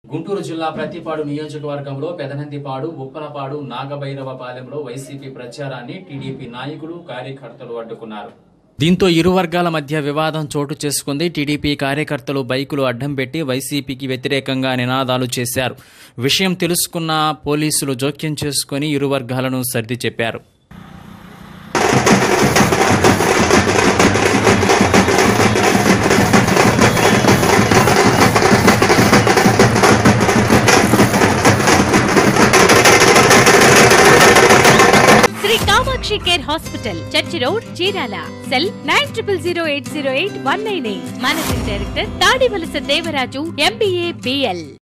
గుంటూరు జిల్లా ప్రతిపాడు నియోజకవర్గంలో పెదనందిపాడు, ఉప్పలపాడు, నాగభైరవపాలెంలో వైసీపీ ప్రచారాన్ని టీడీపీ నాయకులు, కార్యకర్తలు అడ్డుకున్నారు. దీంతో ఇరు వర్గాల మధ్య వివాదం చోటు చేసుకుంది. టీడీపీ కార్యకర్తలు బైకులు అడ్డం పెట్టి వైసీపీకి వ్యతిరేకంగా నినాదాలు చేశారు. విషయం తెలుసుకున్న పోలీసులు జోక్యం చేసుకుని ఇరు వర్గాలను సర్ది చెప్పారు. Kamakshi care hospital, church road, Chirala. Cell 9000808198. Managing director Tadivalasa Devaraju, MBA, BL.